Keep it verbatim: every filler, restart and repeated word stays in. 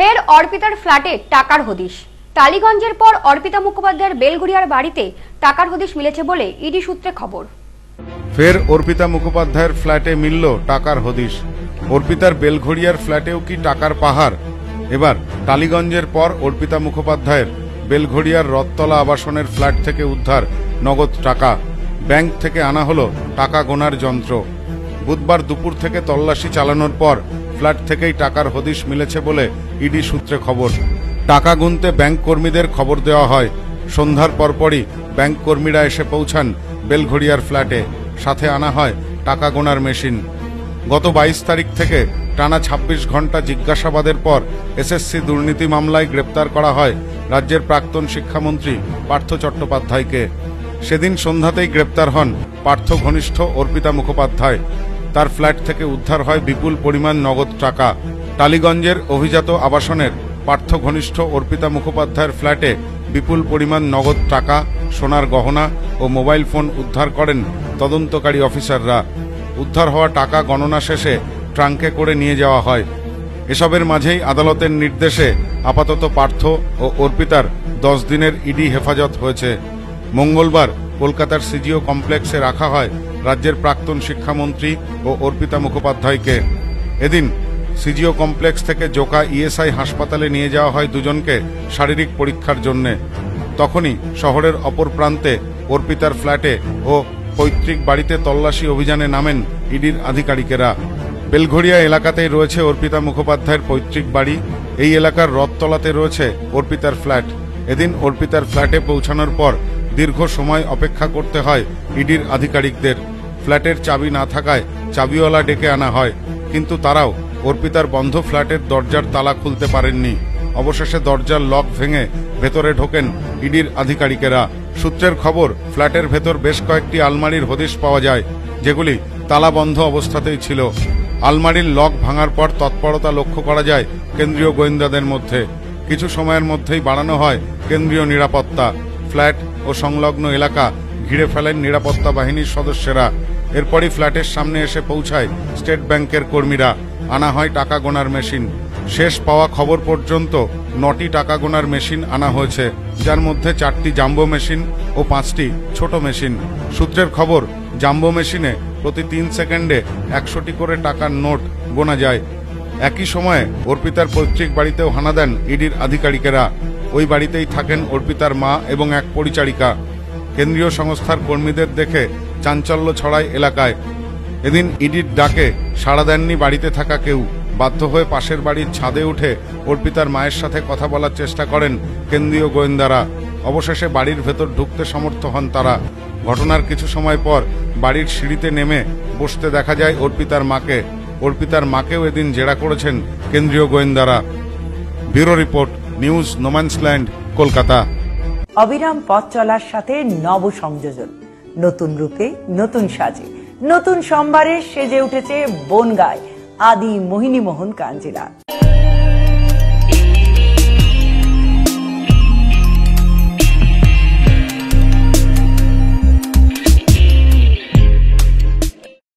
ফের অর্পিতার ফ্ল্যাটে টাকার হদিশ। টালিগঞ্জের পর অর্পিতা মুখোপাধ্যায়ের বেলঘড়িয়ার বাড়িতে টাকার হদিশ মিলেছে বলে ইডি সূত্রে খবর। ফের অর্পিতা মুখোপাধ্যায়ের ফ্ল্যাটে মিলল টাকার হদিশ। অর্পিতার বেলঘড়িয়ার ফ্ল্যাটেও কি টাকার পাহাড়? এবার টালিগঞ্জের পর অর্পিতা মুখোপাধ্যায়ের বেলঘড়িয়ার রথতলা আবাসনের ফ্ল্যাট থেকে উদ্ধার নগদ টাকা। ব্যাংক থেকে আনা হলো টাকা গোনার যন্ত্র। বুধবার দুপুর থেকে তল্লাশি চালানোর পর ফ্ল্যাট থেকেই টাকার হদিশ মিলেছে বলে ইডি সূত্রে খবর। টাকা গুনতে ব্যাংক কর্মীদের খবর দেওয়া হয়। সন্ধ্যার পরপরই ব্যাংক কর্মীরা এসে পৌঁছান বেলঘড়িয়ার ফ্ল্যাটে। সাথে আনা হয় টাকা গোনার মেশিন। গত বাইশ তারিখ থেকে টানা ছাব্বিশ ঘন্টা জিজ্ঞাসাবাদের পর এসএসসি দুর্নীতি মামলায় গ্রেপ্তার করা হয় রাজ্যের প্রাক্তন শিক্ষামন্ত্রী পার্থ চট্টোপাধ্যায়কে। সেদিন সন্ধ্যাতেই গ্রেপ্তার হন পার্থ ঘনিষ্ঠ অর্পিতা মুখোপাধ্যায়। তার ফ্ল্যাট থেকে উদ্ধার হয় বিপুল পরিমাণ নগদ টাকা। টালিগঞ্জের অভিজাত আবাসনের পার্থ ঘনিষ্ঠ অর্পিতা মুখোপাধ্যায়ের ফ্ল্যাটে বিপুল পরিমাণ নগদ টাকা, সোনার গহনা ও মোবাইল ফোন উদ্ধার করেন তদন্তকারী অফিসাররা। উদ্ধার হওয়া টাকা গণনা শেষে ট্রাঙ্কে করে নিয়ে যাওয়া হয়। এসবের মাঝেই আদালতের নির্দেশে আপাতত পার্থ ও অর্পিতার দশ দিনের ইডি হেফাজত হয়েছে। মঙ্গলবার কলকাতার সিজিও কমপ্লেক্সে রাখা হয় রাজ্যের প্রাক্তন শিক্ষামন্ত্রী ও অর্পিতা মুখোপাধ্যায়কে। এদিন সিজিও কমপ্লেক্স থেকে জোকা ইএসআই হাসপাতালে নিয়ে যাওয়া হয় দুজনকে শারীরিক পরীক্ষার জন্য। তখনই শহরের অপর প্রান্তে অর্পিতার ফ্ল্যাটে ও পৈতৃক বাড়িতে তল্লাশি অভিযানে নামেন ইডির আধিকারিকেরা। বেলঘড়িয়া এলাকাতেই রয়েছে অর্পিতা মুখোপাধ্যায়ের পৈতৃক বাড়ি। এই এলাকার রথতলাতে রয়েছে অর্পিতার ফ্ল্যাট। এদিন অর্পিতার ফ্ল্যাটে পৌঁছানোর পর দীর্ঘ সময় অপেক্ষা করতে হয় ইডির আধিকারিকদের। ফ্ল্যাটের চাবি না থাকায় চাবিওয়ালা ডেকে আনা হয়, কিন্তু তারাও অর্পিতার বন্ধ ফ্ল্যাটের দরজার তালা খুলতে পারেননি। অবশেষে দরজার লক ভেঙে ভেতরে ঢোকেন ইডির আধিকারিকেরা। সূত্রের খবর, ফ্ল্যাটের ভেতর বেশ কয়েকটি আলমারির হদিশ পাওয়া যায়, যেগুলি তালা বন্ধ অবস্থাতেই ছিল। আলমারির লক ভাঙার পর তৎপরতা লক্ষ্য করা যায় কেন্দ্রীয় গোয়েন্দাদের মধ্যে। কিছু সময়ের মধ্যেই বাড়ানো হয় কেন্দ্রীয় নিরাপত্তা। ফ্ল্যাট ও সংলগ্ন এলাকা ঘিরে ফেলেন নিরাপত্তা বাহিনীর সদস্যরা। এরপরই ফ্ল্যাটের সামনে এসে পৌঁছায় স্টেট ব্যাংকের কর্মীরা। আনা হয় টাকা গোনার মেশিন। শেষ পাওয়া খবর পর্যন্ত নটি টাকা গোনার মেশিন আনা হয়েছে, যার মধ্যে চারটি জাম্বো মেশিন ও পাঁচটি ছোট মেশিন। সূত্রের খবর, জাম্বো মেশিনে প্রতি তিন সেকেন্ডে একশোটি করে টাকার নোট গোনা যায়। একই সময়ে অর্পিতার পৈতৃক বাড়িতেও হানা দেন ইডির আধিকারিকেরা। ওই বাড়িতেই থাকেন অর্পিতার মা এবং এক পরিচারিকা। কেন্দ্রীয় সংস্থার কর্মীদের দেখে চাঞ্চল্য ছড়ায় এলাকায়। এদিন ইডির ডাকে সাড়া দেননি বাড়িতে থাকা কেউ। বাধ্য হয়ে পাশের বাড়ির ছাদে উঠে অর্পিতার মায়ের সাথে কথা বলার চেষ্টা করেন কেন্দ্রীয় গোয়েন্দারা। অবশেষে বাড়ির ভেতর ঢুকতে সমর্থ হন তারা। ঘটনার কিছু সময় পর বাড়ির সিঁড়িতে নেমে বসতে দেখা যায় অর্পিতার মাকে। অর্পিতার মাকেও এদিন জেরা করেছেন কেন্দ্রীয় গোয়েন্দারা। Bureau report, news no man's land, Kolkata. অবিরাম পথ চলার সাথে নব সংযোজন, নতুন রূপে, নতুন সাজে, নতুন সম্ভারে সেজে উঠেছে বনগাঁয় আদি মোহিনী মোহন কাঞ্জিলা।